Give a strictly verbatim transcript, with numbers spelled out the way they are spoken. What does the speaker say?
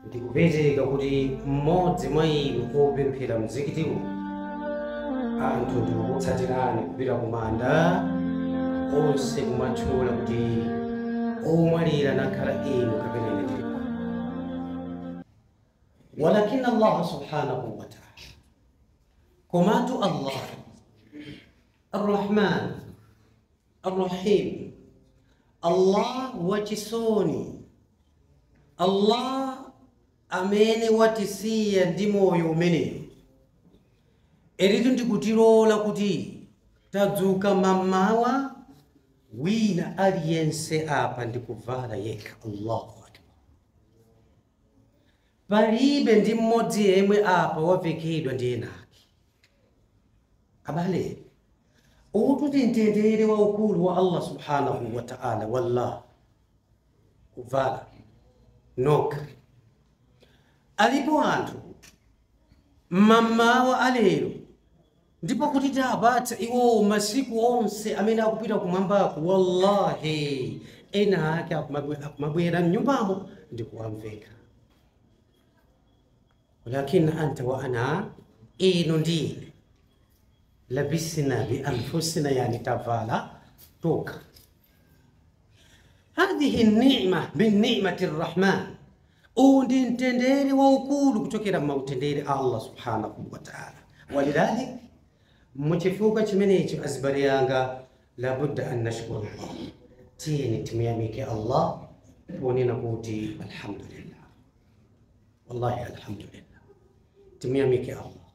ndikupezeka kuti mmodzi mwa inu opemphera mzikitiwo anthu ndikukutsatirani kupita kumanda onse kumatchula kuti omwalira nakhala inu kapena ine ndinu. Walakin Allah subhanahu wa ta'ala, komatu Allah Ar-Rahman Ar-Rahim, Allah wachisoni, Allah amene watisiya ndi moyo umeneyo, eritu ndikutilola kuti tadzuka mamawa wina aliyense apa ndikuvala yekha. Allahu akbar. Palibe ndi mmodzi yemwe apa wavekedwa ndi enake. Abale, ututi mtendere waukulu wa Allah subhanahu wa ta'ala wallah kuvala noka. Alipo anthu mamawa alero ndipo kuti tapatsa iwo masiku onse amene akupita kumwambaku, wallahi ena ake akumabwera mnyumbamo ndikuwamveka. Walakin anta wa ana, inu ndine, labisna bi anfusina, yani tavala toka. Hadhihi ni'ma min ni'mati Ar-Rahman, undi mtendere waukulu kutokera mautendere Allah subhanahu wa ta'ala. Walidhalik muchifuka chimenecho azibari yanga labudda an nashkuru Allah, tiyeni timuyamike Allah ponena kuti alhamdulillah. Wallahi alhamdulillah, timuyamike Allah.